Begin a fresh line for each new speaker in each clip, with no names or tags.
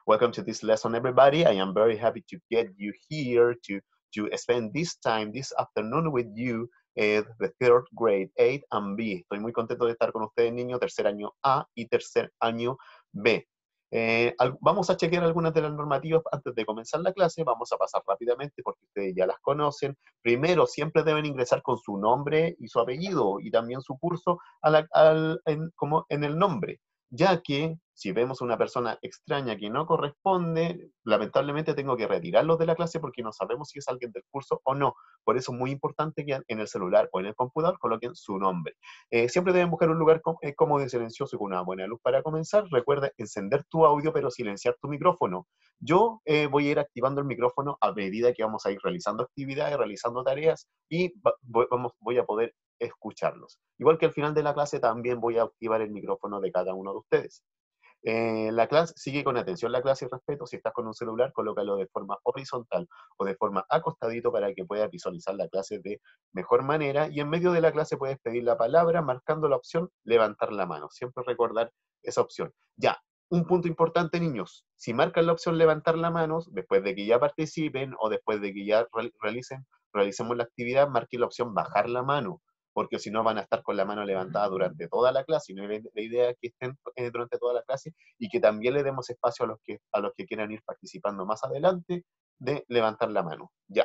Welcome to this lesson, everybody. I am very happy to get you here to spend this time, this afternoon with you, the third grade, 8 and B. Estoy muy contento de estar con ustedes, niños, tercer año A y tercer año B. Vamos a chequear algunas de las normativas antes de comenzar la clase. Vamos a pasar rápidamente porque ustedes ya las conocen. Primero, siempre deben ingresar con su nombre y su apellido y también su curso como en el nombre, ya que si vemos una persona extraña que no corresponde, lamentablemente tengo que retirarlos de la clase porque no sabemos si es alguien del curso o no. Por eso es muy importante que en el celular o en el computador coloquen su nombre. Siempre deben buscar un lugar cómodo y silencioso y con una buena luz para comenzar. Recuerda encender tu audio pero silenciar tu micrófono. Yo voy a ir activando el micrófono a medida que vamos a ir realizando actividades, realizando tareas y voy a poder escucharlos. Igual que al final de la clase también voy a activar el micrófono de cada uno de ustedes. La clase, sigue con atención la clase y respeto. Si estás con un celular, colócalo de forma horizontal o de forma acostadito para que puedas visualizar la clase de mejor manera. Y en medio de la clase puedes pedir la palabra marcando la opción levantar la mano. Siempre recordar esa opción. Ya, un punto importante, niños. Si marcan la opción levantar la mano, después de que ya participen o después de que ya realicemos la actividad, marquen la opción bajar la mano, porque si no van a estar con la mano levantada durante toda la clase, y no es la idea que estén durante toda la clase, y que también le demos espacio a los que quieran ir participando más adelante de levantar la mano. Ya.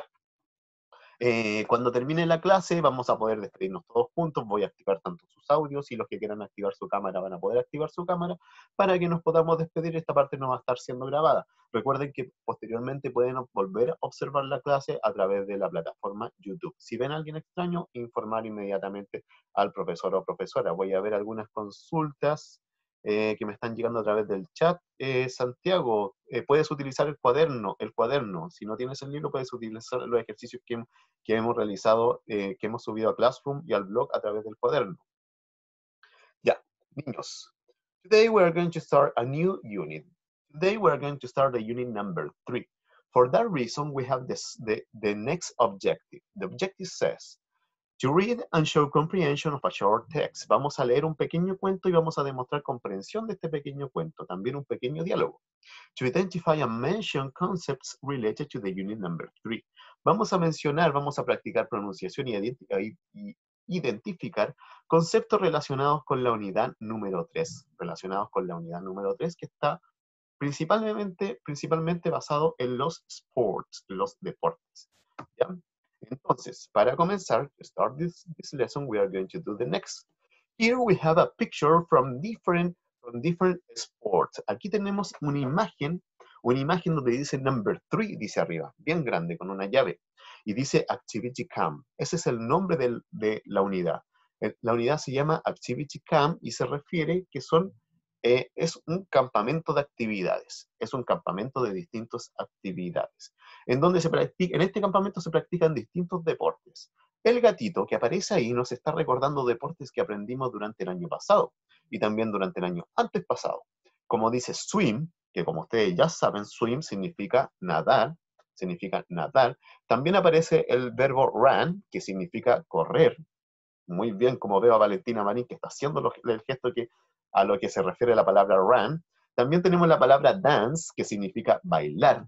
Cuando termine la clase vamos a poder despedirnos todos juntos, voy a activar tanto sus audios y los que quieran activar su cámara van a poder activar su cámara para que nos podamos despedir. Esta parte no va a estar siendo grabada. Recuerden que posteriormente pueden volver a observar la clase a través de la plataforma YouTube. Si ven a alguien extraño, informar inmediatamente al profesor o profesora. Voy a ver algunas consultas que me están llegando a través del chat. Santiago, puedes utilizar el cuaderno. Si no tienes el libro, puedes utilizar los ejercicios que hemos realizado, que hemos subido a Classroom y al blog a través del cuaderno. Ya, niños. Today we are going to start a new unit. Today we are going to start the unit number 3. For that reason, we have the next objective. The objective says, to read and show comprehension of a short text. Vamos a leer un pequeño cuento y vamos a demostrar comprensión de este pequeño cuento. También un pequeño diálogo. To identify and mention concepts related to the unit number 3. Vamos a mencionar, vamos a practicar pronunciación y identificar conceptos relacionados con la unidad número 3. Relacionados con la unidad número 3 que está principalmente basado en los sports, los deportes. ¿Ya? Entonces, para comenzar, to start this lesson, we are going to do the next. Here we have a picture from different sports. Aquí tenemos una imagen donde dice number 3, dice arriba, bien grande, con una llave. Y dice Activity Camp. Ese es el nombre de la unidad. La unidad se llama Activity Camp y se refiere que es un campamento de actividades. Es un campamento de distintas actividades. En este campamento se practican distintos deportes. El gatito que aparece ahí nos está recordando deportes que aprendimos durante el año pasado y también durante el año antes pasado. Como dice swim, que como ustedes ya saben, swim significa nadar, También aparece el verbo run, que significa correr. Muy bien, como veo a Valentina Marín, que está haciendo el gesto a lo que se refiere la palabra run. También tenemos la palabra dance, que significa bailar.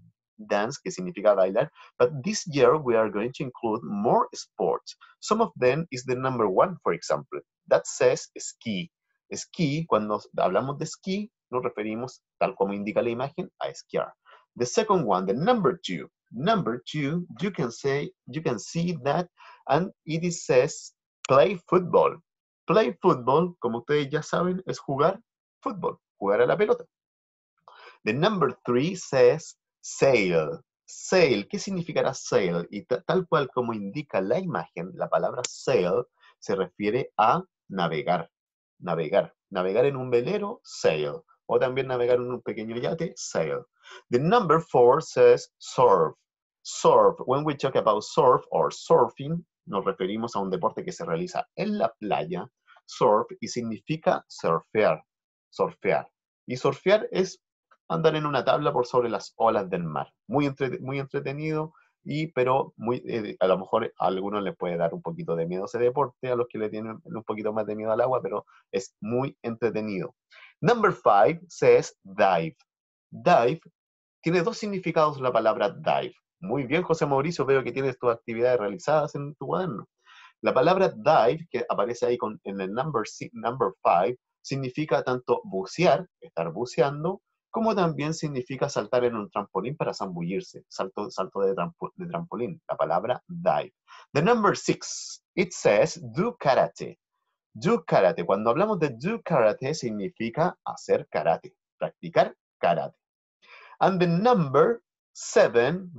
But this year we are going to include more sports. Some of them is the number 1, for example. That says ski. Ski, cuando hablamos de ski, nos referimos, tal como indica la imagen, a esquiar. The second one, the number 2. Number 2, you can see that, and it says play football. Play football, como ustedes ya saben, es jugar fútbol, jugar a la pelota. The number 3 says sail. Sail, ¿qué significará sail? Y tal cual como indica la imagen, la palabra sail se refiere a navegar. Navegar en un velero, sail. O también navegar en un pequeño yate, sail. The number 4 says surf. Surf, when we talk about surf or surfing, nos referimos a un deporte que se realiza en la playa, surf, y significa surfear. Y surfear es andar en una tabla por sobre las olas del mar. Muy entretenido, pero a lo mejor a algunos les puede dar un poquito de miedo ese deporte, a los que le tienen un poquito más de miedo al agua, pero es muy entretenido. Number 5 says dive. Dive tiene dos significados la palabra dive. Muy bien, José Mauricio, veo que tienes tus actividades realizadas en tu cuaderno. La palabra dive, que aparece ahí en el number 5, significa tanto bucear, estar buceando, como también significa saltar en un trampolín para zambullirse, salto de trampolín, la palabra dive. The number 6, it says do karate. Do karate. Cuando hablamos de do karate, significa hacer karate, practicar karate. And the number 7,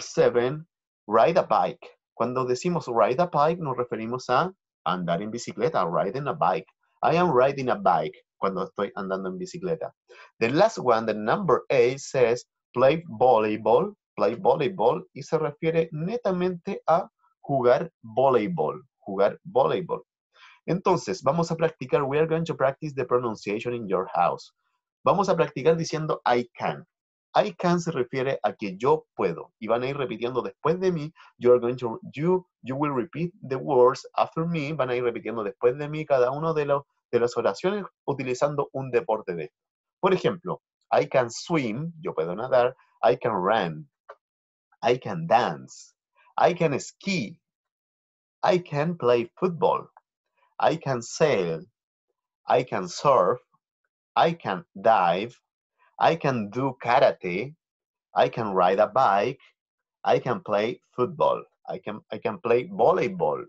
ride a bike. Cuando decimos ride a bike, nos referimos a andar en bicicleta, riding a bike. I am riding a bike cuando estoy andando en bicicleta. The last one, the number 8, says play volleyball. Play volleyball y se refiere netamente a jugar voleibol. Jugar voleibol. Entonces, vamos a practicar. We are going to practice the pronunciation in your house. Vamos a practicar diciendo I can. I can se refiere a que yo puedo. Y van a ir repitiendo después de mí. You will repeat the words after me. Van a ir repitiendo después de mí cada uno de las oraciones utilizando un deporte de esto. Por ejemplo, I can swim. Yo puedo nadar. I can run. I can dance. I can ski. I can play football. I can sail. I can surf. I can dive. I can do karate. I can ride a bike. I can play football. I can play voleibol.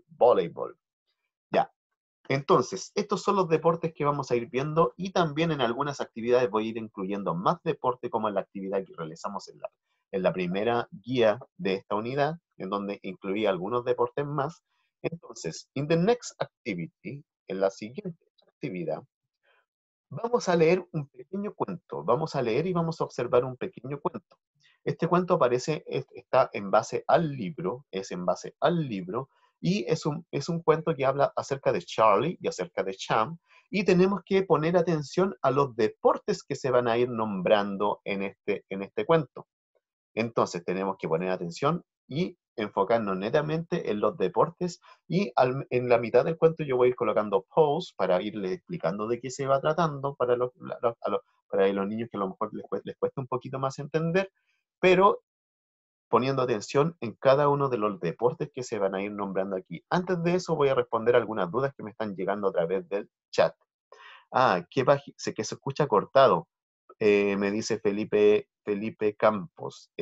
Ya. Entonces, estos son los deportes que vamos a ir viendo y también en algunas actividades voy a ir incluyendo más deporte como en la actividad que realizamos en la primera guía de esta unidad, en donde incluí algunos deportes más. Entonces, in the next activity, en la siguiente actividad, vamos a leer un pequeño cuento. Vamos a leer y vamos a observar un pequeño cuento. Este cuento está en base al libro, y es un cuento que habla acerca de Charlie y acerca de Champ, y tenemos que poner atención a los deportes que se van a ir nombrando en este cuento. Entonces tenemos que poner atención y enfocarnos netamente en los deportes y en la mitad del cuento yo voy a ir colocando pause para irles explicando de qué se va tratando para los niños que a lo mejor les cuesta un poquito más entender, pero poniendo atención en cada uno de los deportes que se van a ir nombrando aquí. Antes de eso voy a responder algunas dudas que me están llegando a través del chat. Sé que se escucha cortado, me dice Felipe Campos.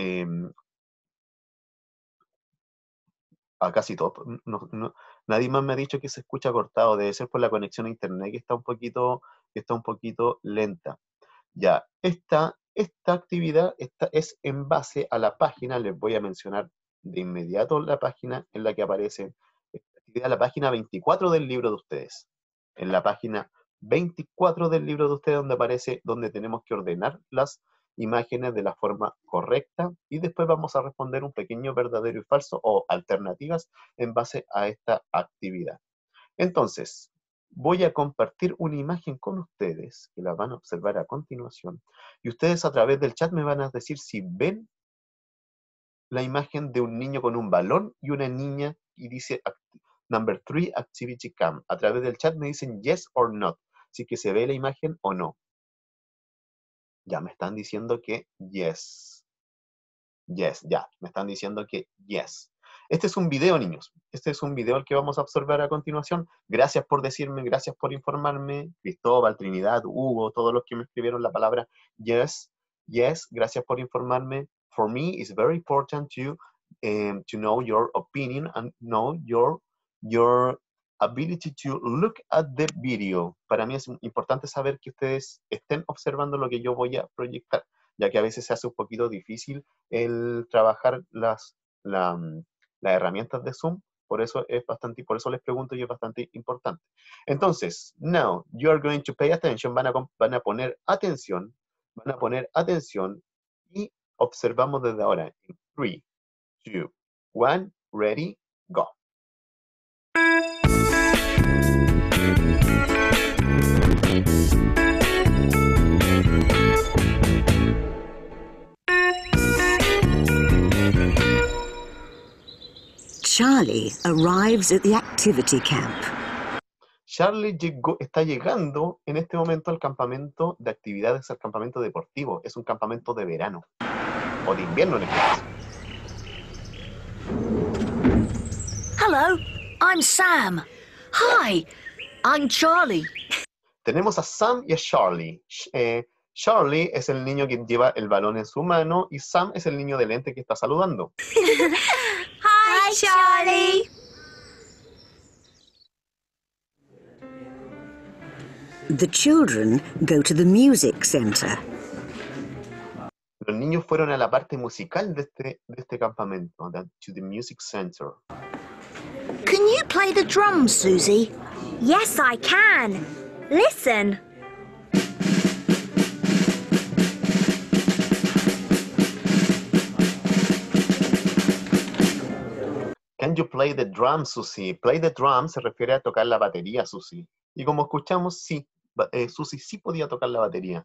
A casi todo. Nadie más me ha dicho que se escucha cortado. Debe ser por la conexión a internet que está un poquito lenta. Ya, esta actividad es en base a la página. Les voy a mencionar de inmediato la página en la que aparece esta actividad, la página 24 del libro de ustedes. En la página 24 del libro de ustedes donde tenemos que ordenar las imágenes de la forma correcta y después vamos a responder un pequeño verdadero y falso o alternativas en base a esta actividad. Entonces, voy a compartir una imagen con ustedes que la van a observar a continuación y ustedes a través del chat me van a decir si ven la imagen de un niño con un balón y una niña y dice number 3 activity cam. A través del chat me dicen yes or not, si que se ve la imagen o no. Ya me están diciendo que yes. Yes, ya, me están diciendo que yes. Este es un video, niños. Este es un video el que vamos a observar a continuación. Gracias por decirme, gracias por informarme. Cristóbal, Trinidad, Hugo, todos los que me escribieron la palabra yes, yes, gracias por informarme. For me, it's very important to know your opinion and know your ability to look at the video. Para mí es importante saber que ustedes estén observando lo que yo voy a proyectar, ya que a veces se hace un poquito difícil el trabajar las herramientas de Zoom, por eso les pregunto y es bastante importante. Entonces, now, you are going to pay attention, van a poner atención y observamos desde ahora en 3, 2, 1, ready, go.
Charlie arrives at the activity camp.
Charlie está llegando en este momento al campamento de actividades, al campamento deportivo. Es un campamento de verano. o de invierno en este caso.
Hello, I'm Sam. Hi, I'm Charlie.
Tenemos a Sam y a Charlie. Charlie es el niño que lleva el balón en su mano y Sam es el niño de lente que está saludando.
Hi, Charlie.
The children go to the music center.
Los niños fueron a la parte musical de este campamento, to the music center.
Can you play the drums, Susie?
Yes, I can. Listen.
Can you play the drums, Susie? Play the drums se refiere a tocar la batería, Susie. Y como escuchamos, sí, Susie sí podía tocar la batería.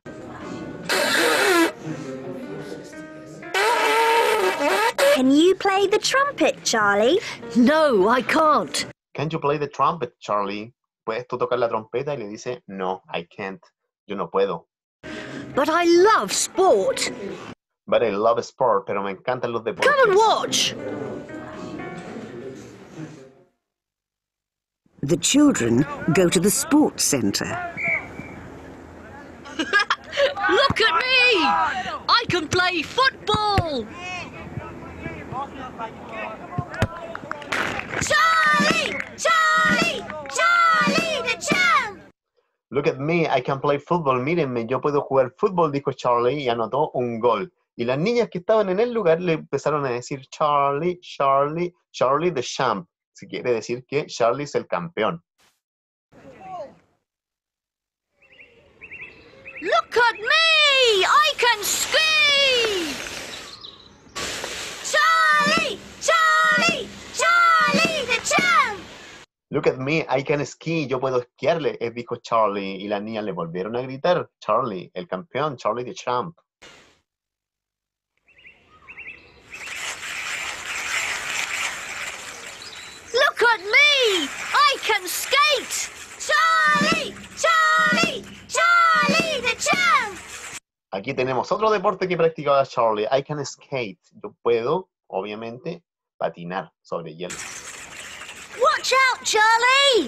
Can you play the trumpet, Charlie?
No, I can't.
Can you play the trumpet, Charlie? ¿Puedes tú tocar la trompeta? Y le dice, no, I can't. Yo no puedo.
But I love sport.
But I love sport, pero me encantan los deportes.
Come and watch.
The children go to the sports center.
Look at me! I can play football!
Charlie! Charlie! Charlie, the champ!
Look at me, I can play football. Mírenme, yo puedo jugar fútbol, dijo Charlie y anotó un gol. Y las niñas que estaban en el lugar le empezaron a decir Charlie, Charlie, Charlie the champ. Si quiere decir que Charlie es el campeón.
Look at me! I can ski!
Charlie! Charlie! Charlie, the champ!
Look at me, I can ski. Yo puedo esquiarle, dijo Charlie. Y las niñas le volvieron a gritar Charlie, el campeón, Charlie the champ.
Look at me! I can skate!
Charlie! Charlie! Charlie, the champ!
Aquí tenemos otro deporte que practicaba Charlie. I can skate. Yo puedo, obviamente, patinar sobre hielo.
Watch out, Charlie!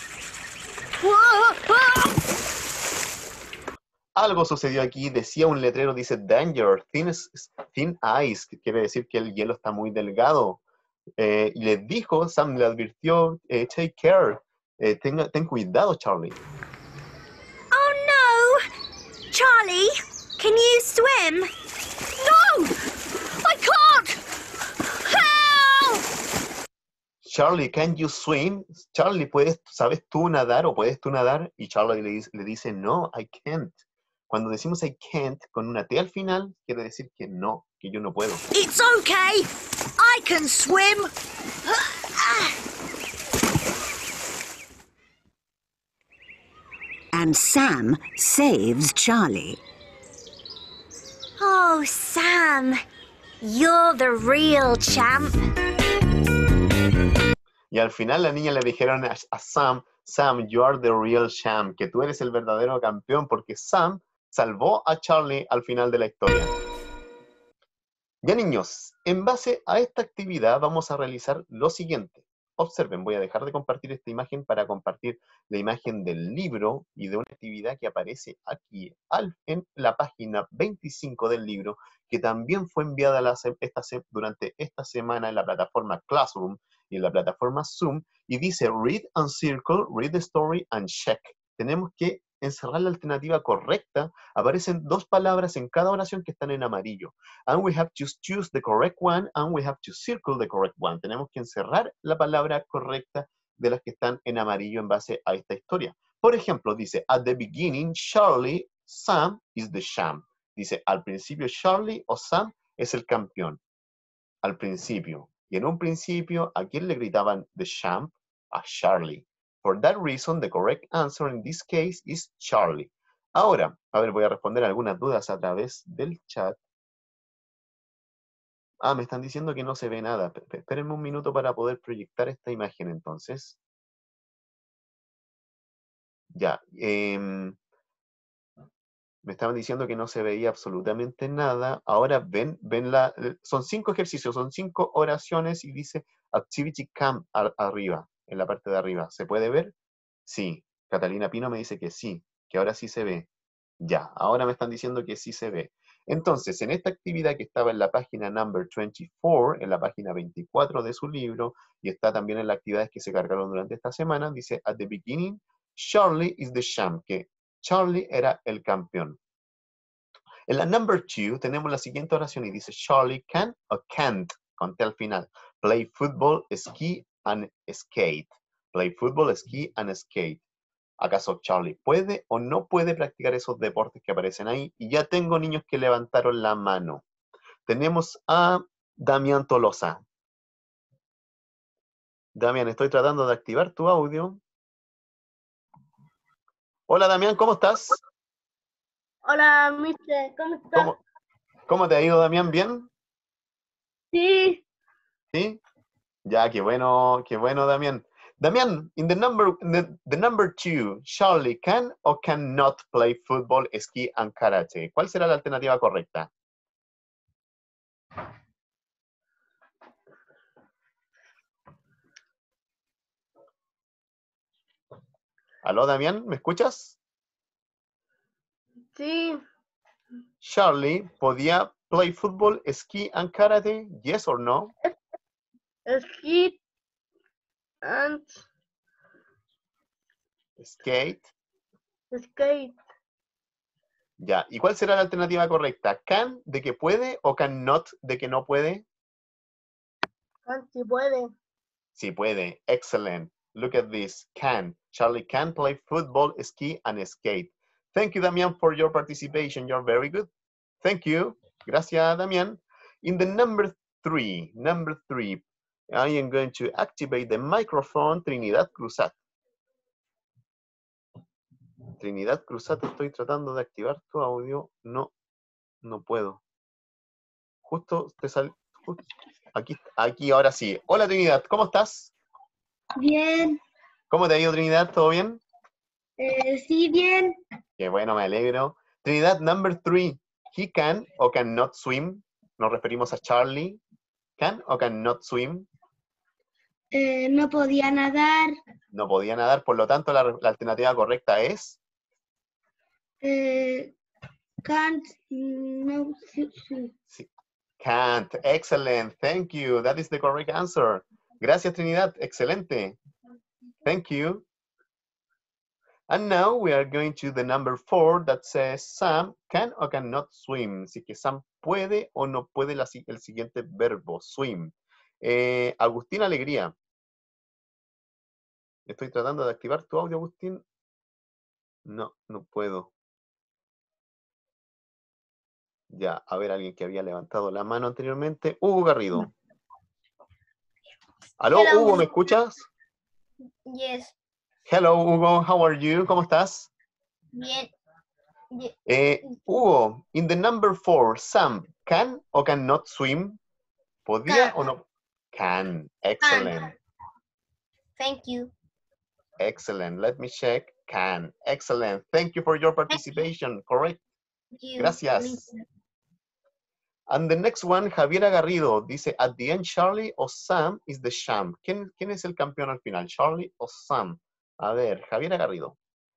Algo sucedió aquí, decía un letrero, dice danger, thin ice, que quiere decir que el hielo está muy delgado. Y le dijo, Sam le advirtió, take care, ten cuidado, Charlie.
Oh no! Charlie, can you swim?
No! I can't! Help!
Charlie, can you swim? Charlie, ¿sabes tú nadar o puedes tú nadar? Y Charlie le dice, no, I can't. Cuando decimos I can't con una T al final, quiere decir que no, que yo no puedo.
It's okay! I can swim!
And Sam saves Charlie.
Oh, Sam, you're the real champ.
Y al final la niña le dijeron a Sam, Sam, you are the real champ, que tú eres el verdadero campeón, porque Sam salvó a Charlie al final de la historia. Ya niños, en base a esta actividad vamos a realizar lo siguiente. Observen, voy a dejar de compartir esta imagen para compartir la imagen del libro y de una actividad que aparece aquí en la página 25 del libro, que también fue enviada durante esta semana en la plataforma Classroom y en la plataforma Zoom, y dice Read and Circle, Read the Story and Check. Tenemos que encerrar la alternativa correcta. Aparecen dos palabras en cada oración que están en amarillo. And we have to choose the correct one and we have to circle the correct one. Tenemos que encerrar la palabra correcta de las que están en amarillo en base a esta historia. Por ejemplo, dice, at the beginning, Charlie, Sam is the champ. Dice, al principio Charlie o Sam es el campeón. Al principio. Y en un principio, ¿a quién le gritaban the champ? A Charlie. For that reason, the correct answer in this case is Charlie. Ahora, a ver, voy a responder algunas dudas a través del chat. Ah, me están diciendo que no se ve nada. Espérenme un minuto para poder proyectar esta imagen entonces. Ya. Me estaban diciendo que no se veía absolutamente nada. Ahora son 5 ejercicios, son 5 oraciones y dice Activity Camp arriba, en la parte de arriba. ¿Se puede ver? Sí. Catalina Pino me dice que sí, que ahora sí se ve. Ya, ahora me están diciendo que sí se ve. Entonces, en esta actividad que estaba en la página number 24, en la página 24 de su libro, y está también en las actividades que se cargaron durante esta semana, dice, at the beginning, Charlie is the champ, que Charlie era el campeón. En la number 2 tenemos la siguiente oración y dice, Charlie can o can't, con T al final, play football, ski and skate. Play football, ski and skate. ¿Acaso Charlie puede o no puede practicar esos deportes que aparecen ahí? Y ya tengo niños que levantaron la mano. Tenemos a Damián Tolosa. Damián, estoy tratando de activar tu audio. Hola Damián, ¿cómo estás?
Hola, mister, ¿cómo estás?
¿Cómo te ha ido, Damián? ¿Bien?
Sí,
¿Sí? Ya, qué bueno, Damián. Damián, in the number 2, Charlie can or cannot play football, ski and karate. ¿Cuál será la alternativa correcta? ¿Aló, Damián? ¿Me escuchas?
sí,
Charlie, ¿podía play football, ski and karate? Yes or no?
skate and
Skate.
skate.
Ya. ¿Y cuál será la alternativa correcta? ¿Can de que puede o cannot de que no puede?
Si puede.
Sí puede. Excellent. Look at this. Can. Charlie can play football, ski and skate. Thank you, Damian, for your participation. You're very good. Thank you. Gracias, Damian. In the number three, I am going to activate the microphone, Trinidad Cruzat. Trinidad Cruzat, estoy tratando de activar tu audio. No puedo. Justo te sale. Aquí, ahora sí. Hola, Trinidad, ¿cómo estás?
Bien,
¿Cómo te ha ido, Trinidad? ¿Todo bien?
sí, bien.
Qué bueno, me alegro. Trinidad, number 3. He can o cannot swim. Nos referimos a Charlie. Can o cannot swim.
No podía nadar.
No podía nadar, por lo tanto, la alternativa correcta es
Can't, no, sí.
sí. Can't. Excellent. Thank you. That is the correct answer. Gracias, Trinidad. Excelente. Thank you. And now we are going to the number 4 that says Sam can or cannot swim. Así que Sam puede o no puede el siguiente verbo, swim. Agustín Alegría. Estoy tratando de activar tu audio, Agustín. No puedo. Ya, a ver, alguien que había levantado la mano anteriormente. Hugo Garrido. ¿Aló,
Hello.
Hugo, me escuchas?
Yes.
Hello, Hugo, how are you? ¿Cómo estás?
Bien.
Hugo, in the number 4, Sam can or cannot swim? ¿Podía
Can.
o no? Can. Excellent.
Thank you.
Excellent. Let me check. Can. Excellent. Thank you for your participation. Correct. Gracias. And the next one, Javiera Garrido, dice, at the end, Charlie o Sam is the champ. ¿Quién es el campeón al final, Charlie o Sam? A ver, Javiera Garrido.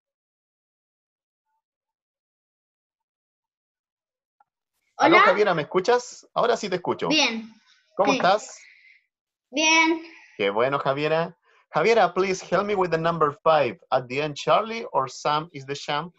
Hola.
Aló, Javiera, ¿me escuchas? Ahora sí te escucho.
Bien.
¿Cómo
Sí.
estás?
Bien.
Qué bueno, Javiera. Javiera, please help me with the number 5. At the end, Charlie or Sam is the champ?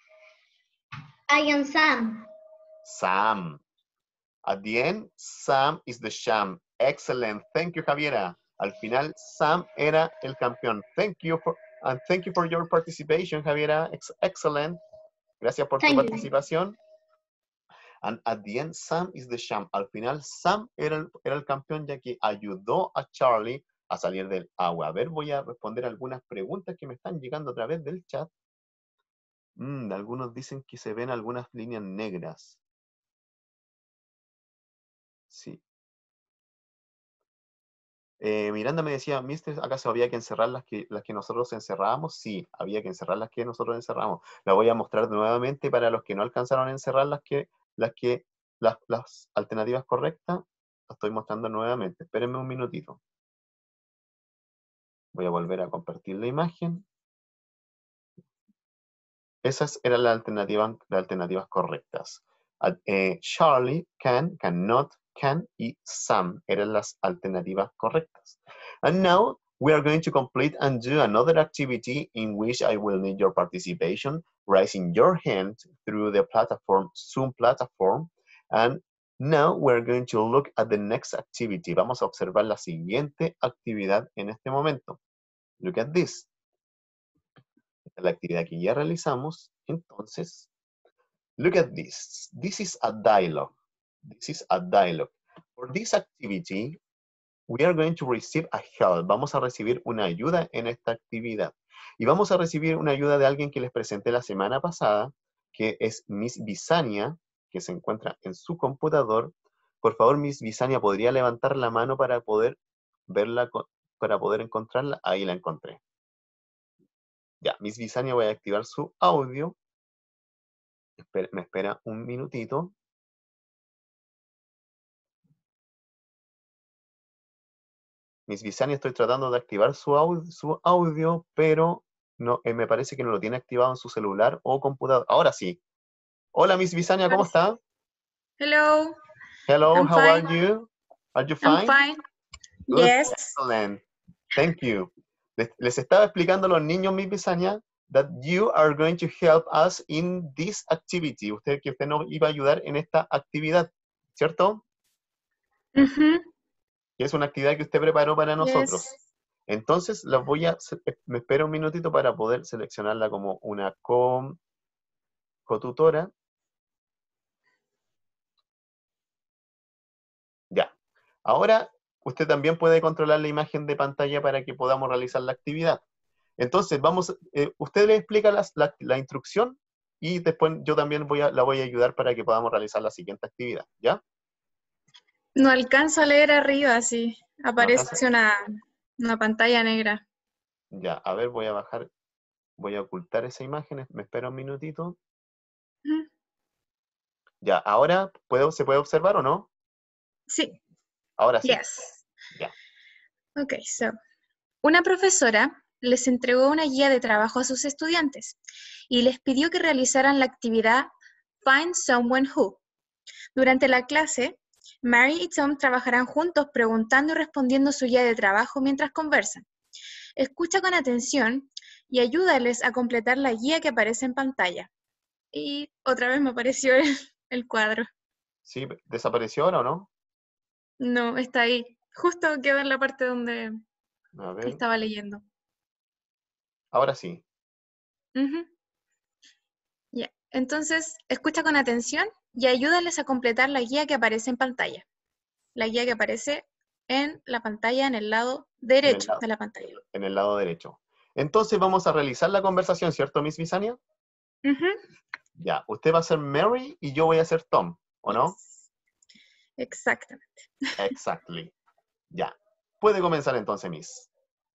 I am Sam.
Sam. At the end, Sam is the champ. Excellent. Thank you, Javiera. Al final, Sam era el campeón. Thank you for your participation, Javiera. Excellent. Gracias por tu participación. And at the end, Sam is the champ. Al final, Sam era el campeón, ya que ayudó a Charlie a salir del agua. A ver, voy a responder algunas preguntas que me están llegando a través del chat. Algunos dicen que se ven algunas líneas negras. Sí. Miranda me decía, Mister, ¿acaso había que encerrar las que nosotros encerrábamos? Sí, había que encerrar las que nosotros encerramos. La voy a mostrar nuevamente para los que no alcanzaron a encerrar las alternativas correctas. Las estoy mostrando nuevamente. Espérenme un minutito. Voy a volver a compartir la imagen. Esas eran las alternativas correctas. Charlie, can, cannot, can y Sam eran las alternativas correctas. And now we are going to complete and do another activity in which I will need your participation, raising your hand through the platform, Zoom platform. And now we're going to look at the next activity. Vamos a observar la siguiente actividad en este momento. Look at this. Esta es la actividad que ya realizamos. Entonces, look at this. This is a dialogue. This is a dialogue. For this activity, we are going to receive a help. Vamos a recibir una ayuda en esta actividad. Y vamos a recibir una ayuda de alguien que les presenté la semana pasada, que es Miss Bisania, que se encuentra en su computador. Por favor, Miss Bisania, ¿podría levantar la mano para poder verla, para poder encontrarla? Ahí la encontré. Ya, Miss Bisania, voy a activar su audio. Me espera un minutito. Miss Bisania, estoy tratando de activar su audio, pero no, me parece que no lo tiene activado en su celular o computador. Ahora sí. Hola, Miss Bisania, ¿cómo está?
Hello.
Hello,
I'm
how
fine.
are you? Are you
I'm
fine?
fine.
Good.
Yes.
Excellent. Thank you. Les estaba explicando a los niños, Miss Bisania, that you are going to help us in this activity. Que usted nos iba a ayudar en esta actividad, ¿cierto?
Mhm.
Que es una actividad que usted preparó para nosotros.
Yes.
Entonces, me espero un minutito para poder seleccionarla como una cotutora. Ya. Ahora, usted también puede controlar la imagen de pantalla para que podamos realizar la actividad. Entonces, usted le explica la instrucción y después yo también la voy a ayudar para que podamos realizar la siguiente actividad, ¿ya?
No alcanzo a leer arriba, sí.
¿No
Aparece
alcanza?
una pantalla negra.
Ya, a ver, voy a bajar, voy a ocultar esa imagen, me espera un minutito.
Ujú.
Ya, ahora, ¿se puede observar o no?
Sí.
Ahora sí.
Yes.
Ya.
Okay, so. Una profesora les entregó una guía de trabajo a sus estudiantes y les pidió que realizaran la actividad Find Someone Who. Durante la clase, Mary y Tom trabajarán juntos preguntando y respondiendo su guía de trabajo mientras conversan. Escucha con atención y ayúdales a completar la guía que aparece en pantalla. Y otra vez me apareció el cuadro.
¿Sí? ¿Desapareció ahora o no?
No, está ahí. Justo quedó en la parte donde
A ver,
estaba leyendo.
ahora sí.
Ya. Entonces, escucha con atención y ayúdales a completar la guía que aparece en pantalla. La guía que aparece en la pantalla en el lado derecho de la pantalla.
En el lado derecho. Entonces vamos a realizar la conversación, ¿cierto, Miss Bisania? Ya, usted va a ser Mary y yo voy a ser Tom, ¿o no?
Yes. Exactamente.
Exactly. Ya. Puede comenzar entonces, Miss.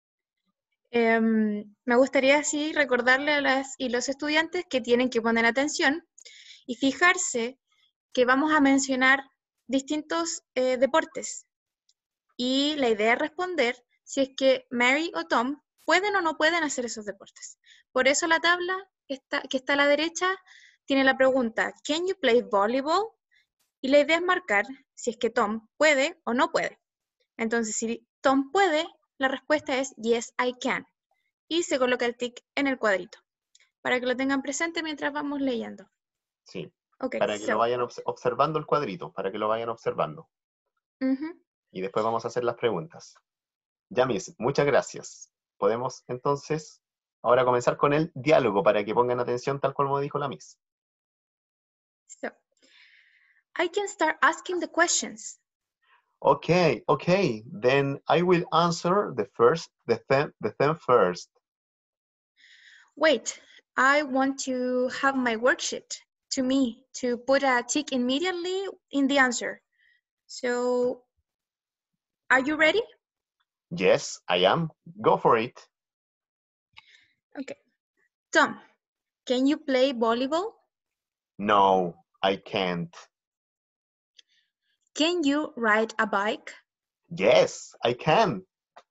Me gustaría así recordarle a las y los estudiantes que tienen que poner atención y fijarse que vamos a mencionar distintos deportes. Y la idea es responder si es que Mary o Tom pueden o no pueden hacer esos deportes. Por eso la tabla que está a la derecha tiene la pregunta, ¿Can you play volleyball? Y la idea es marcar si es que Tom puede o no puede. Entonces, si Tom puede, la respuesta es Yes, I can. Y se coloca el tic en el cuadrito, para que lo tengan presente mientras vamos leyendo.
Sí.
Okay,
para que lo vayan observando el cuadrito, para que lo vayan observando. Y después vamos a hacer las preguntas. Ya, Miss, muchas gracias. Podemos entonces ahora comenzar con el diálogo para que pongan atención tal como dijo la Miss.
So, I can start asking the questions.
Okay. Then I will answer the theme first.
Wait, I want to have my worksheet to put a tick immediately in the answer. So, are you ready?
Yes, I am. Go for it.
Okay. Tom, can you play volleyball?
No, I can't.
Can you ride a bike?
Yes, I can.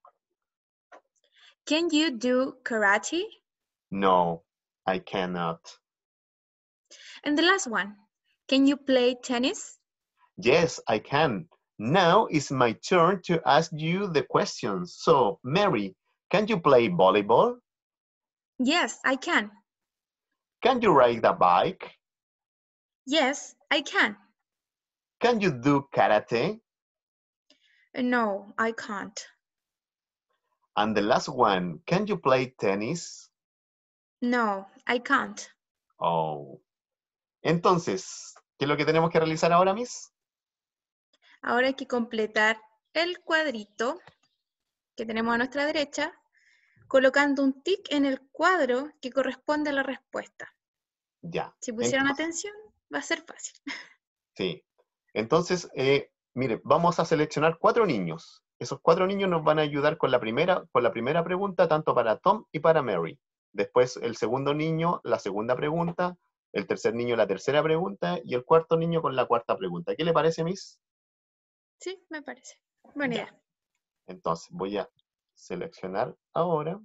Can you do karate?
No, I cannot.
And the last one, can you play tennis?
Yes, I can. Now it's my turn to ask you the questions. So, Mary, can you play volleyball?
Yes, I can.
Can you ride a bike?
Yes, I can.
Can you do karate?
No, I can't.
And the last one, can you play tennis?
No, I can't.
Oh. Entonces, ¿qué es lo que tenemos que realizar ahora, Miss?
Ahora hay que completar el cuadrito que tenemos a nuestra derecha, colocando un tic en el cuadro que corresponde a la respuesta.
Ya.
Si pusieron
Entonces,
atención, va a ser fácil.
sí. Entonces, mire, vamos a seleccionar 4 niños. Esos 4 niños nos van a ayudar con la primera pregunta, tanto para Tom y para Mary. Después, el segundo niño, la segunda pregunta. El tercer niño, la tercera pregunta. Y el cuarto niño con la cuarta pregunta. ¿Qué le parece, Miss?
Sí, me parece. Buena
Ya.
idea.
Entonces, voy a seleccionar ahora.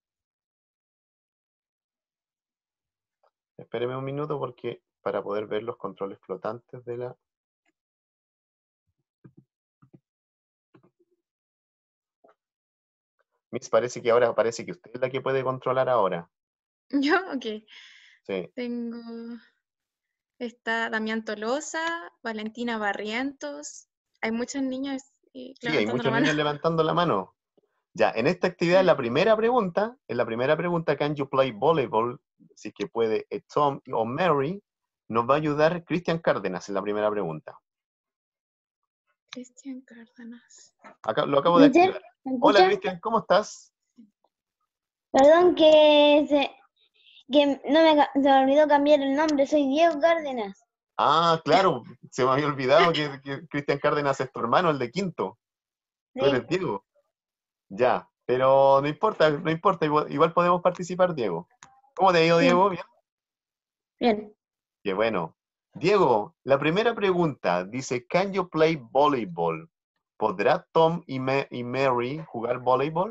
Espéreme un minuto porque para poder ver los controles flotantes de la... Miss, parece que ahora parece que usted es la que puede controlar ahora.
¿Yo? Ok.
Sí.
Está Damián Tolosa, Valentina Barrientos. Hay muchas niñas
Sí, hay
levantando
muchos
la mano.
niños levantando la mano. Ya, en esta actividad, en la primera pregunta, can you play volleyball? Si es que puede Tom o Mary, nos va a ayudar Cristian Cárdenas en la primera pregunta.
Cristian Cárdenas.
Acá, lo acabo de
Mister,
activar.
¿me
Hola
escucha?
Cristian, ¿cómo estás?
Perdón que no se me olvidó cambiar el nombre, soy Diego Cárdenas.
Ah, claro, se me había olvidado que Cristian Cárdenas es tu hermano, el de quinto. Tú
Sí,
eres Diego. Ya, pero no importa, igual podemos participar, Diego. ¿Cómo te ha ido,
sí.
Diego? ¿Bien?
Bien.
Qué bueno. Diego, la primera pregunta dice, can you play volleyball? ¿Podrá Tom y Mary jugar voleibol?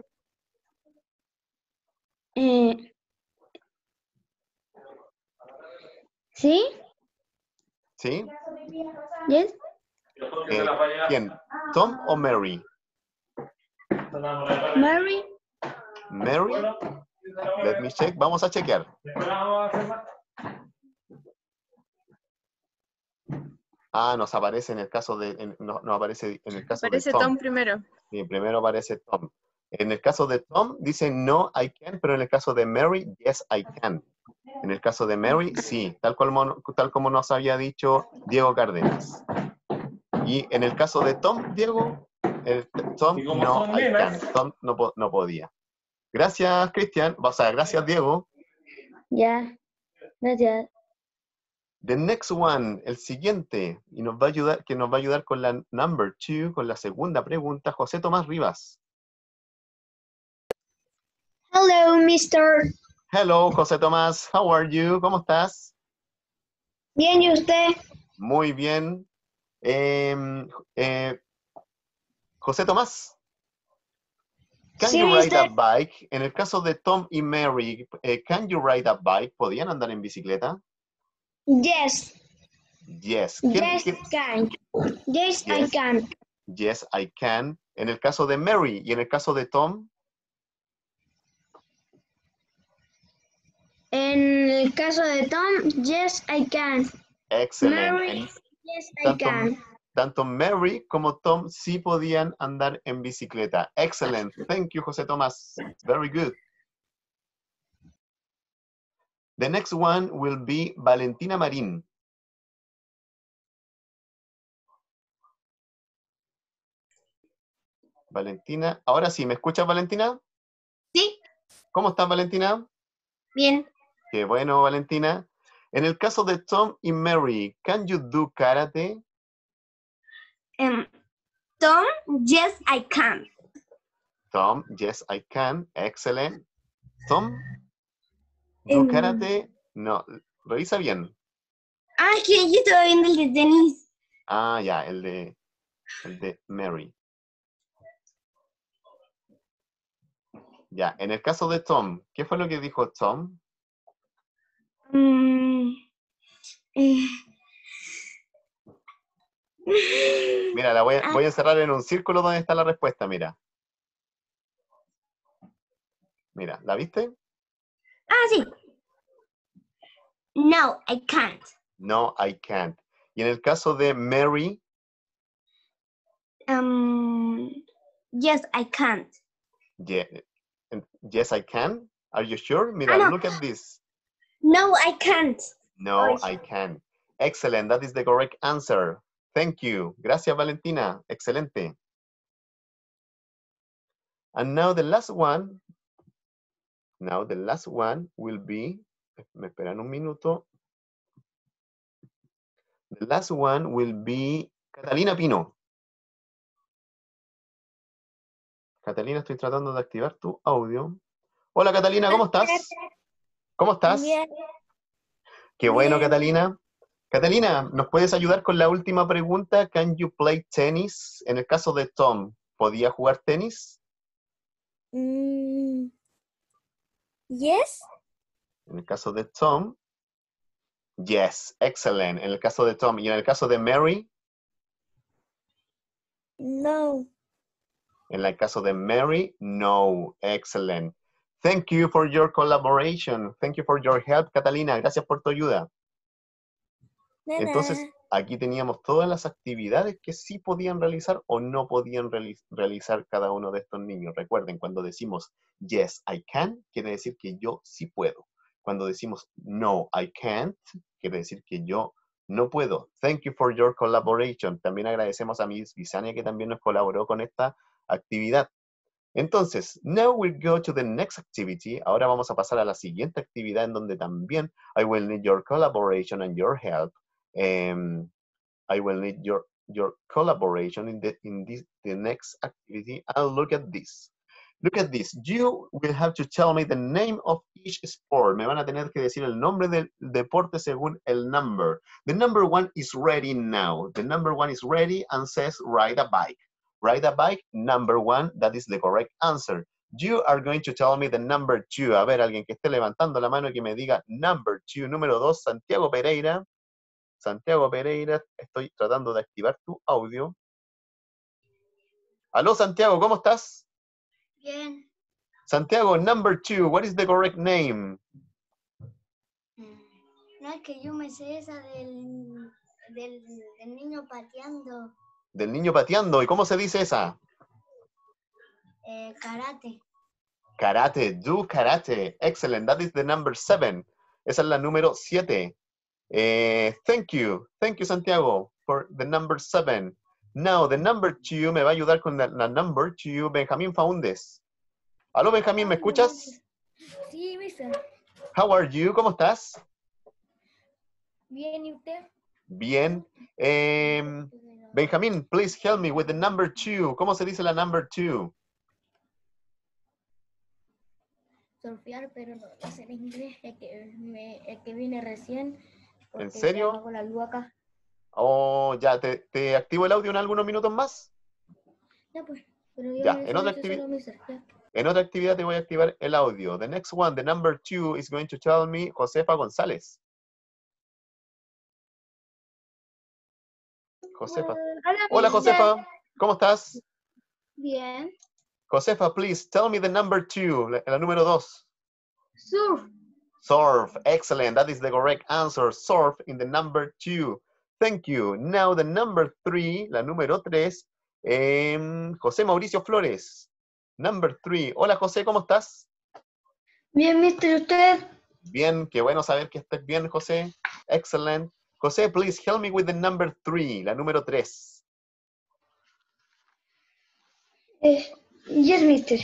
¿Sí?
¿Sí?
¿Yes?
¿Quién? ¿Tom o Mary?
Mary?
¿Mary? Let me check. Vamos a chequear. Ah, nos aparece en el caso de... No aparece en el caso de
Aparece
Tom.
Tom primero.
Sí, primero aparece Tom. En el caso de Tom dice no, I can, pero en el caso de Mary, yes, I can. En el caso de Mary, sí, tal como nos había dicho Diego Cárdenas. Y en el caso de Tom, Diego, Tom no, I can. Tom no podía. Gracias, Cristian. O sea, gracias, Diego.
Ya. Gracias.
The next one, el siguiente, y nos va a ayudar con la number 2, con la segunda pregunta, José Tomás Rivas.
Hello, Mister.
Hello, José Tomás. How are you? ¿Cómo estás?
Bien, ¿y usted?
Muy bien. José Tomás, can
Sí,
you ride a
mister.
bike? En el caso de Tom y Mary, can you ride a bike? ¿Podían andar en bicicleta?
Yes.
Yes.
Yes, I can. Yes, I
Yes.
can.
Yes, I can. En el caso de Mary y en el caso de Tom,
En el caso de Tom, yes, I can.
excelente.
Mary, yes, I can.
Tanto Mary como Tom sí podían andar en bicicleta. Excellent. Thank you, José Tomás. Very good. The next one will be Valentina Marín. Valentina, ahora sí, ¿me escuchas, Valentina?
Sí.
¿Cómo estás, Valentina?
Bien.
Qué bueno, Valentina. En el caso de Tom y Mary, can you do karate?
Tom, yes, I can.
Tom, yes, I can. Excellent. Tom, do karate. No, revisa bien.
Ah, que yo estaba viendo el de tenis.
Ah, ya, el de Mary. Ya, en el caso de Tom, ¿qué fue lo que dijo Tom? Mira, la voy a encerrar en un círculo donde está la respuesta, mira. Mira, ¿la viste?
Ah, sí. No, I can't.
No, I can't. Y en el caso de Mary,
Yes, I can't.
yes, I can. Are you sure? Mira,
no.
look at this.
No, I can't.
No, I can. Excellent. That is the correct answer. Thank you. Gracias, Valentina. Excelente. And now the last one. Now the last one will be. Me esperan un minuto. The last one will be Catalina Pino. Catalina, estoy tratando de activar tu audio. Hola, Catalina, ¿cómo estás? ¿Cómo estás?
Bien.
Qué bueno,
Bien.
Catalina. Catalina, ¿nos puedes ayudar con la última pregunta? Can you play tennis? En el caso de Tom, ¿podía jugar tenis?
Yes.
En el caso de Tom, yes, excellent. En el caso de Tom. ¿Y en el caso de Mary?
No.
En el caso de Mary, no, excellent. Thank you for your collaboration. Thank you for your help, Catalina. Gracias por tu ayuda. Entonces, aquí teníamos todas las actividades que sí podían realizar o no podían realizar cada uno de estos niños. Recuerden, cuando decimos yes, I can, quiere decir que yo sí puedo. Cuando decimos no, I can't, quiere decir que yo no puedo. Thank you for your collaboration. También agradecemos a Miss Bisania que también nos colaboró con esta actividad. Entonces, now we'll go to the next activity. Ahora vamos a pasar a la siguiente actividad en donde también I will need your collaboration and your help. I will need your collaboration in the next activity. And look at this. Look at this. You will have to tell me the name of each sport. Me van a tener que decir el nombre del deporte según el number. The number one is ready now. The number one is ready and says ride a bike. Ride a bike, number one. That is the correct answer. You are going to tell me the number two. A ver, alguien que esté levantando la mano y que me diga number two. Número dos, Santiago Pereira. Santiago Pereira, estoy tratando de activar tu audio. Aló, Santiago, ¿cómo estás?
Bien.
Santiago, number two, what is the correct name?
No, es que yo me sé esa del niño pateando.
Del niño pateando, ¿y cómo se dice esa?
Karate.
Karate, do karate. Excellent, that is the number 7. Esa es la número 7. Thank you, Santiago, for the number 7. Now, the number 2 me va a ayudar con la number 2, Benjamín Faúndez. Aló, Benjamín, ¿me escuchas?
Sí, mister.
How are you? ¿Cómo estás?
Bien, ¿y usted?
Bien. Benjamín, please help me with the number 2. ¿Cómo se dice la number 2?
Surfear, pero no lo sé en inglés, es que vine recién.
¿En serio?
Se apagó la luz acá.
Oh, ya, ¿te activo el audio en algunos minutos más?
Ya, pues. Pero yo
Ya,
me
en otra
sé solo mister, ya.
En otra actividad te voy a activar el audio. The next one, the number 2, is going to tell me Josefa González. Josefa. Hola, Josefa. ¿Cómo estás?
Bien.
Josefa, please, tell me the number 2, la número 2.
Surf.
Surf. Excellent. That is the correct answer. Surf in the number 2. Thank you. Now the number 3, la número 3, José Mauricio Flores. Number 3. Hola, José, ¿cómo estás?
Bien, mister, ¿y usted?
Bien, qué bueno saber que estés bien, José. Excellent. José, please help me with the number 3, la número 3.
Yes, mister.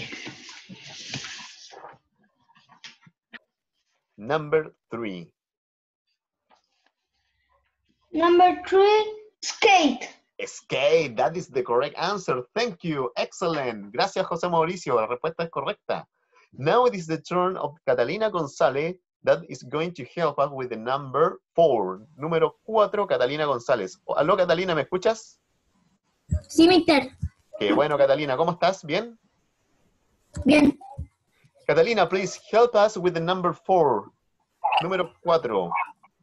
Number 3.
Number 3, skate.
Skate, that is the correct answer. Thank you. Excellent. Gracias, José Mauricio. La respuesta es correcta. Now it is the turn of Catalina González that is going to help us with the number 4. Número 4, Catalina González. Aló, Catalina, ¿me escuchas?
Sí, mister.
Qué bueno, Catalina. ¿Cómo estás? ¿Bien?
Bien.
Catalina, please help us with the number 4. Número 4.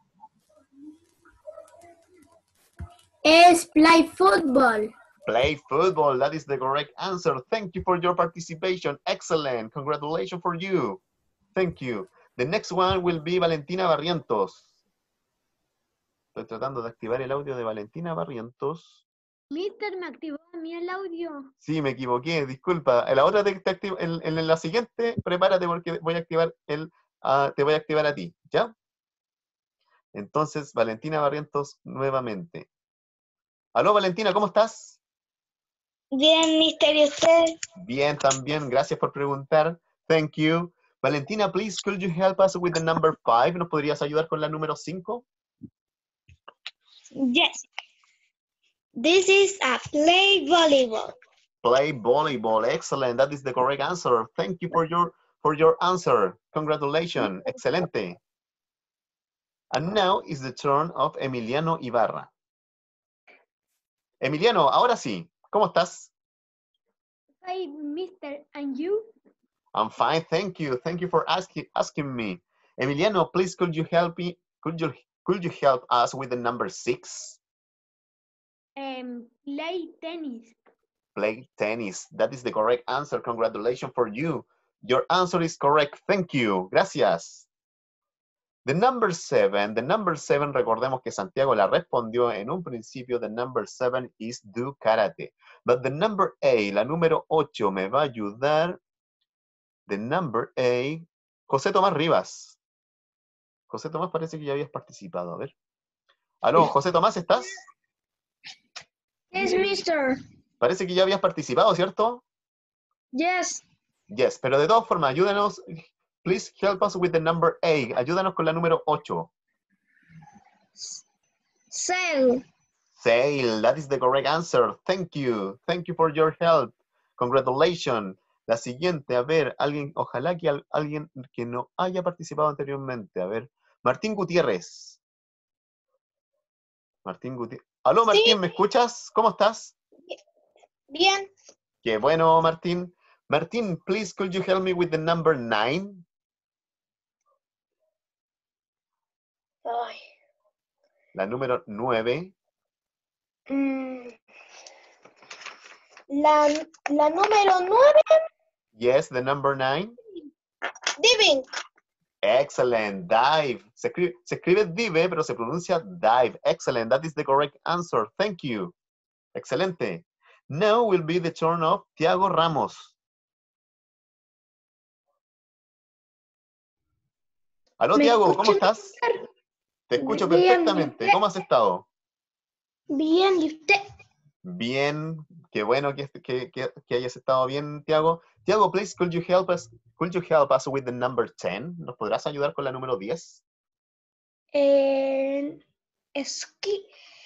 Es play football.
Play football. That is the correct answer. Thank you for your participation. Excellent. Congratulations for you. Thank you. The next one will be Valentina Barrientos. Estoy tratando de activar el audio de Valentina Barrientos.
Mister, me activó a mí el audio.
Sí, me equivoqué, disculpa. En la otra en la siguiente, prepárate porque voy a activar te voy a activar a ti, ¿ya? Entonces, Valentina Barrientos nuevamente. Aló, Valentina, ¿cómo estás?
Bien, mister, ¿y usted?
Bien, también. Gracias por preguntar. Thank you. Valentina, please, could you help us with the number 5? ¿Nos podrías ayudar con la número 5?
Yes. This is a play volleyball.
Play volleyball. Excellent. That is the correct answer. Thank you for your answer. Congratulations. Excelente. And now is the turn of Emiliano Ibarra. Emiliano, ahora sí. ¿Cómo estás?
Hi, mister, and you?
I'm fine, thank you. Thank you for asking me. Emiliano, please could you help me? Could you help us with the number 6?
Play tennis.
Play tennis. That is the correct answer. Congratulations for you. Your answer is correct. Thank you. Gracias. The number 7, recordemos que Santiago la respondió en un principio. The number 7 is do karate. But the number 8, la número 8, me va a ayudar. The number 8, José Tomás Rivas. José Tomás, parece que ya habías participado. A ver. Aló, José Tomás, ¿estás?
Yes, mister.
Parece que ya habías participado, ¿cierto?
Yes.
Yes, pero de todas formas, ayúdanos. Please help us with the number 8. Ayúdanos con la número 8.
Sail.
Sail. That is the correct answer. Thank you. Thank you for your help. Congratulations. La siguiente, a ver, ojalá que alguien que no haya participado anteriormente. A ver, Martín Gutiérrez. Martín Gutiérrez. Aló, Martín,
Sí.
¿me escuchas? ¿Cómo estás?
Bien.
Qué bueno, Martín. Martín, please, could you help me with the number 9?
Ay.
La número 9.
La número 9.
Yes, the number 9.
Diving.
Excellent. Dive. Se escribe dive, pero se pronuncia dive. Excellent. That is the correct answer. Thank you. Excelente. Now will be the turn of Tiago Ramos. Aló,
¿Me
Tiago, ¿cómo
escucha,
estás? Te escucho
Bien,
perfectamente.
bien.
¿Cómo has estado?
Bien, ¿y usted?
Bien. Qué bueno que hayas estado bien, Tiago. Tiago, please, could you help us with the number 10? ¿Nos podrás ayudar con la número 10?
Ski.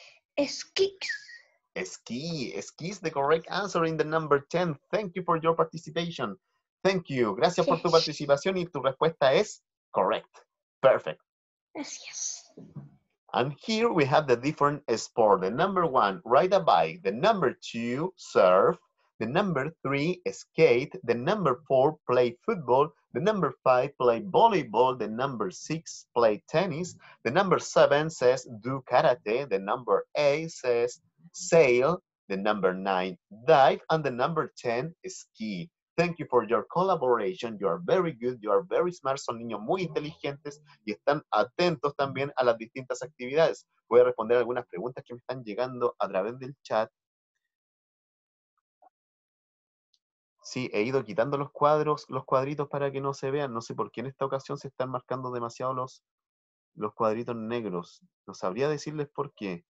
Ski is the correct answer in the number 10. Thank you for your participation. Thank you. Gracias por tu participación y tu respuesta es correct. Perfect.
Gracias.
And here we have the different sport. The number 1, ride a bike. The number 2, surf. The number 3, skate. The number 4, play football. The number 5, play volleyball. The number 6, play tennis. The number 7 says do karate. The number 8 says sail. The number 9, dive. And the number 10, ski. Thank you for your collaboration. You are very good. You are very smart. Son niños muy inteligentes y están atentos también a las distintas actividades. Voy a responder algunas preguntas que me están llegando a través del chat. Sí, he ido quitando los cuadritos para que no se vean. No sé por qué en esta ocasión se están marcando demasiado los cuadritos negros. No sabría decirles por qué.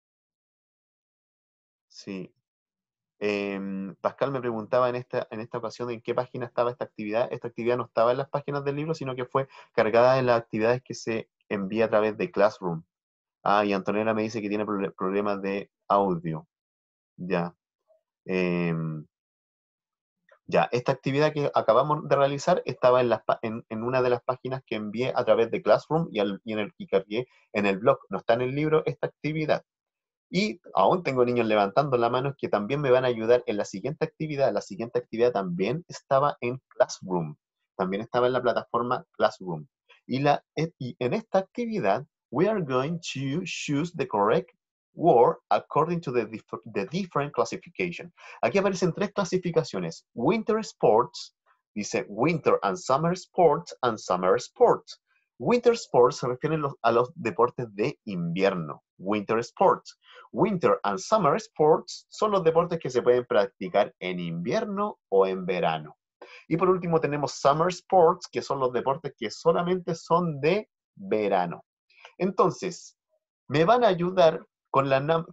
Sí. Pascal me preguntaba en esta ocasión en qué página estaba esta actividad. Esta actividad no estaba en las páginas del libro, sino que fue cargada en las actividades que se envía a través de Classroom. Y Antonella me dice que tiene problemas de audio. Ya. Em, Ya, esta actividad que acabamos de realizar estaba en una de las páginas que envié a través de Classroom y que envié en el blog. No está en el libro esta actividad. Y aún tengo niños levantando la mano que también me van a ayudar en la siguiente actividad. La siguiente actividad también estaba en Classroom. También estaba en la plataforma Classroom. Y en esta actividad, we are going to choose the correct word according to the different classification. Aquí aparecen 3 clasificaciones. Winter sports, dice winter and summer sports and summer sports. Winter sports se refieren a los deportes de invierno. Winter sports. Winter and summer sports son los deportes que se pueden practicar en invierno o en verano. Y por último tenemos summer sports, que son los deportes que solamente son de verano. Entonces, me van a ayudar con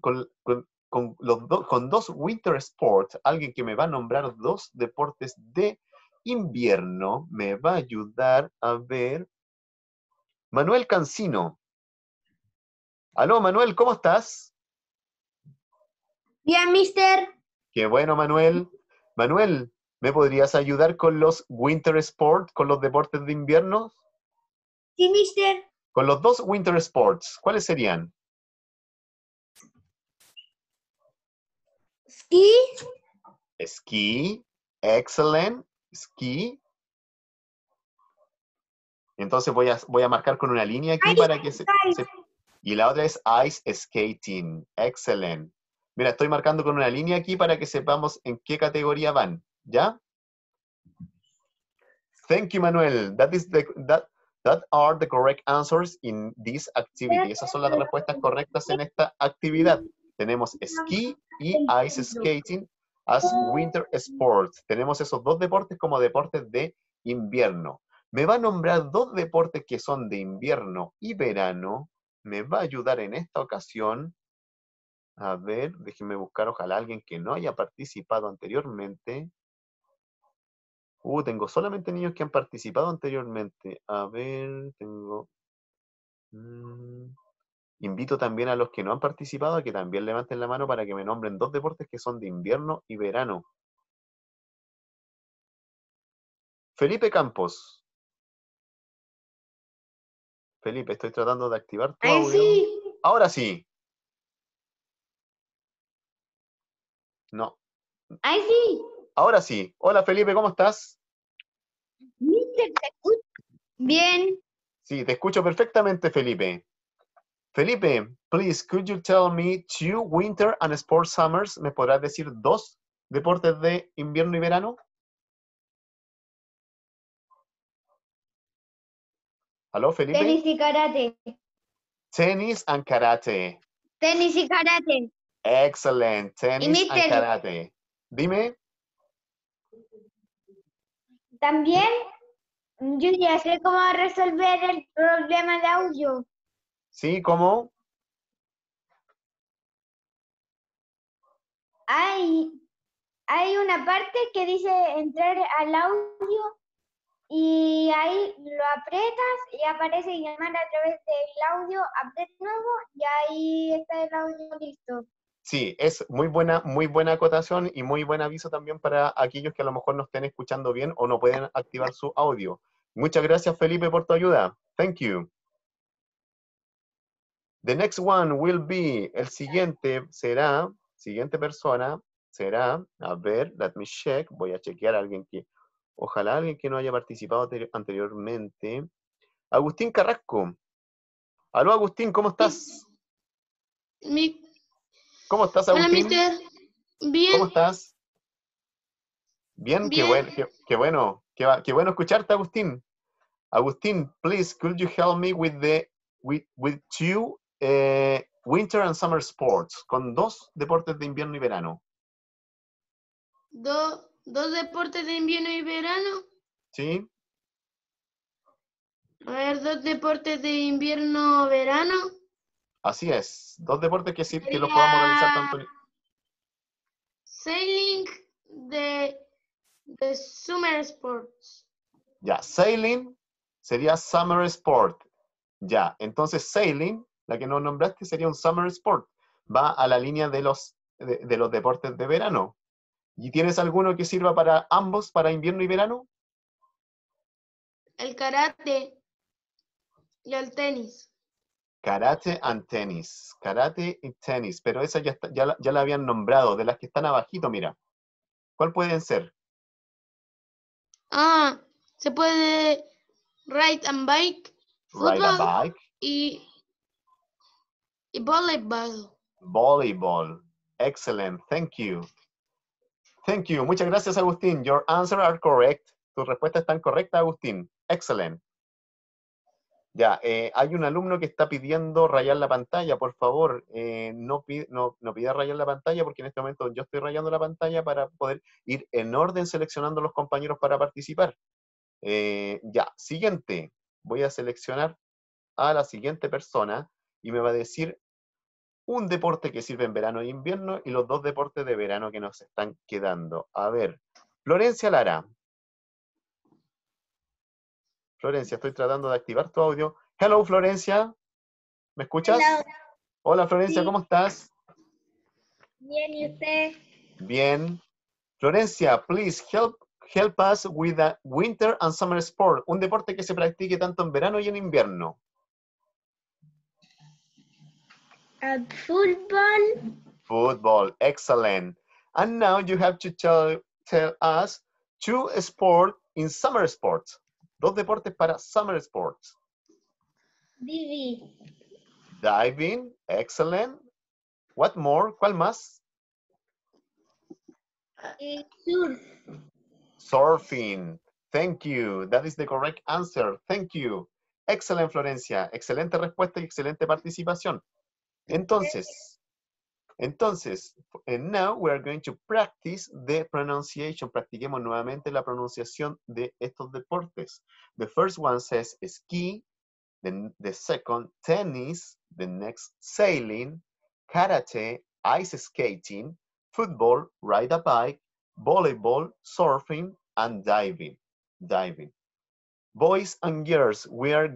2 winter sports. Alguien que me va a nombrar 2 deportes de invierno me va a ayudar a ver. Manuel Cancino. Aló, Manuel, ¿cómo estás?
Bien, mister.
Qué bueno, Manuel. Manuel, ¿me podrías ayudar con los winter sports, con los deportes de invierno?
Sí, mister.
Con los 2 winter sports, ¿cuáles serían?
Ski.
Ski, excellent, ski. Entonces voy a marcar con una línea aquí para que y la otra es ice skating, excellent. Mira, estoy marcando con una línea aquí para que sepamos en qué categoría van, ¿ya? Thank you, Manuel. That are the correct answers in this activity. Esas son las respuestas correctas en esta actividad. Tenemos ski y ice skating as winter sports. Tenemos esos 2 deportes como deportes de invierno. Me va a nombrar 2 deportes que son de invierno y verano. Me va a ayudar en esta ocasión. A ver, déjenme buscar ojalá alguien que no haya participado anteriormente. Tengo solamente niños que han participado anteriormente. A ver, tengo... Invito también a los que no han participado a que también levanten la mano para que me nombren 2 deportes que son de invierno y verano. Felipe Campos. Felipe, estoy tratando de activar tu audio.
Sí.
Ahora sí. No.
Ahí sí.
Ahora sí. Hola Felipe, ¿cómo estás?
Mister, ¿te escucho? Bien.
Sí, te escucho perfectamente, Felipe. Felipe, please, could you tell me 2 winter and sport summers? ¿Me podrás decir 2 deportes de invierno y verano? ¿Aló, Felipe?
Tenis y karate.
Tenis and karate.
Tenis y karate.
Excellent. Tenis and
mister,
karate. Dime.
También yo ya sé cómo resolver el problema de audio.
¿Sí? ¿Cómo?
Hay una parte que dice entrar al audio y ahí lo aprietas y aparece llamar a través del audio, aprieta nuevo y ahí está el audio listo.
Sí, es muy buena acotación y muy buen aviso también para aquellos que a lo mejor no estén escuchando bien o no pueden activar su audio. Muchas gracias, Felipe, por tu ayuda. Thank you. The next one will be, siguiente persona será, a ver, let me check, voy a chequear a ojalá alguien que no haya participado anteriormente. Agustín Carrasco. Aló, Agustín, ¿cómo estás? ¿Cómo estás, Agustín?
Hola, mister. Bien.
¿Cómo estás? Bien,
Bien.
qué bueno escucharte, Agustín. Agustín, please, could you help me with 2 winter and summer sports, con 2 deportes de invierno y verano?
¿Dos deportes de invierno y verano?
¿Sí?
A ver, 2 deportes de invierno-verano.
Así es, 2 deportes que los podamos realizar tanto.
Sailing de Summer Sports.
Ya, sailing sería summer sport. Ya, entonces sailing, la que nos nombraste, sería un summer sport. Va a la línea de los de los deportes de verano. ¿Y tienes alguno que sirva para ambos, para invierno y verano?
El karate y el tenis.
Karate and tenis. Karate y tenis. Pero esa ya la habían nombrado, de las que están abajito, mira. ¿Cuál pueden ser?
Ah, se puede ride and bike,
Ride a
fútbol
bike.
y voleibol.
Volleyball. Excellent. Thank you. Thank you. Muchas gracias, Agustín. Your answers are correct. Tus respuestas están correctas, Agustín. Excellent. Ya, hay un alumno que está pidiendo rayar la pantalla. Por favor, no pida rayar la pantalla porque en este momento yo estoy rayando la pantalla para poder ir en orden seleccionando los compañeros para participar. Ya, siguiente. Voy a seleccionar a la siguiente persona y me va a decir un deporte que sirve en verano e invierno y los dos deportes de verano que nos están quedando. A ver, Florencia Lara. Florencia, estoy tratando de activar tu audio. Hello, Florencia. ¿Me escuchas?
Hello.
Hola, Florencia,
Sí.
¿cómo estás?
Bien, ¿y usted?
Bien. Florencia, please help us with the winter and summer sport. Un deporte que se practique tanto en verano y en invierno.
Fútbol,
Football, excellent. And now you have to tell us two sports in summer sports. Dos deportes para summer sports.
Vivi,
Diving, excellent. What more? ¿Cuál más?
surf.
Surfing. Thank you. That is the correct answer. Thank you. Excellent, Florencia. Excelente respuesta y excelente participación. Entonces, and now we are going to practice the pronunciation. Practiquemos nuevamente la pronunciación de estos deportes. The first one says ski, then the second tennis, the next sailing, karate, ice skating, football, ride a bike, volleyball, surfing, and diving. Boys and girls, we are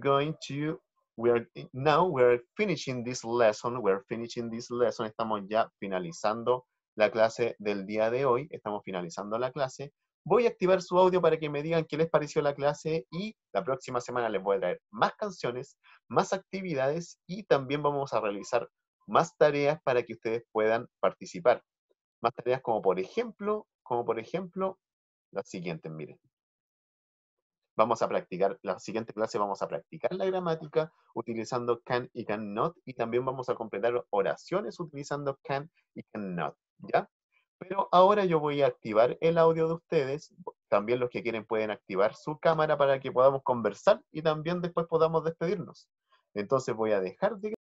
finishing this lesson. Estamos ya finalizando la clase del día de hoy. Estamos finalizando la clase. Voy a activar su audio para que me digan qué les pareció la clase y la próxima semana les voy a traer más canciones, más actividades y también vamos a realizar más tareas para que ustedes puedan participar. Más tareas como por ejemplo, las siguientes, miren. Vamos a practicar, la siguiente clase vamos a practicar la gramática utilizando can y cannot y también vamos a completar oraciones utilizando can y cannot, ¿ya? Pero ahora yo voy a activar el audio de ustedes, también los que quieren pueden activar su cámara para que podamos conversar y también después podamos despedirnos. Entonces voy a dejar de